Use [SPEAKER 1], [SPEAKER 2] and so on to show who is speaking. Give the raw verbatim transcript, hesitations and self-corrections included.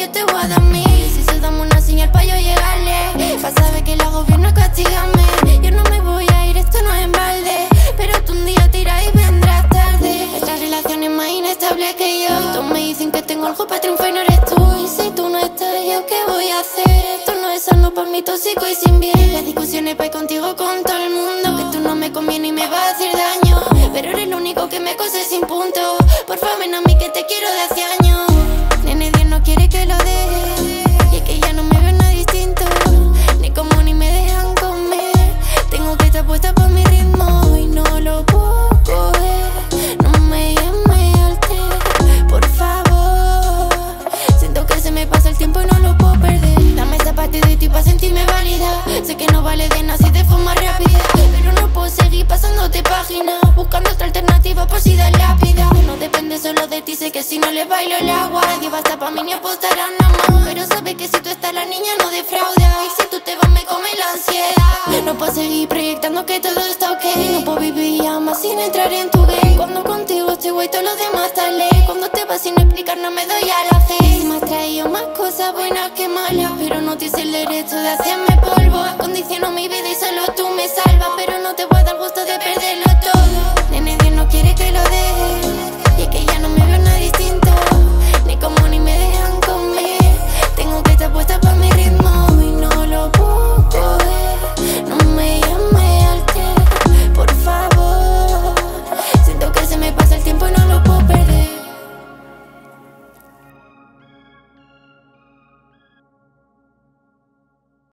[SPEAKER 1] yo te voy a dar mil. Si se dame una señal pa' yo llegarle, pa' saber que el gobierno castígame. Yo no me voy a ir, esto no es en balde, pero tú un día te irás y vendrás tarde. Esta relación es más inestable que yo. Todos me dicen que tengo algo para triunfar y no eres tú. Y si tú no estás, ¿yo qué voy a hacer? Esto no es sano pa' mí, tóxico y sin bien. Las discusiones pa' ir contigo con todo el mundo, que tú no me conviene y me va a hacer daño, pero eres lo único que me cose sin punto. Por favor, ven a mí que te quiero de hace años. Nene, Dios no quiere que lo deje, y es que ya no me veo nada distinto, ni como ni me dejan comer. Tengo que estar puesta por mi ritmo y no lo puedo coger. No me llames alter, por favor. Siento que se me pasa el tiempo y no lo puedo perder. Dame esa parte de ti para sentirme válida. Sé que no vale de nada si de forma rápida, pero no puedo seguir pasándote páginas, buscando otra alternativa por si da lápida. No depende solo de ti, sé que si no le bailo el agua, nadie va a estar pa' mí ni apostará nada más. Pero sabes que si tú estás, la niña no defrauda, y si tú te vas me come la ansiedad. No puedo seguir proyectando que todo está ok, no puedo vivir ya más sin entrar en tu game. Cuando contigo estoy guay, todos los demás están ley. Cuando te vas sin explicar no me doy a la fe. Me has traído más cosas buenas que malas, pero no tienes el derecho de hacerme polvo. Condiciono mi vida y solo tú me salvas, pero no te voy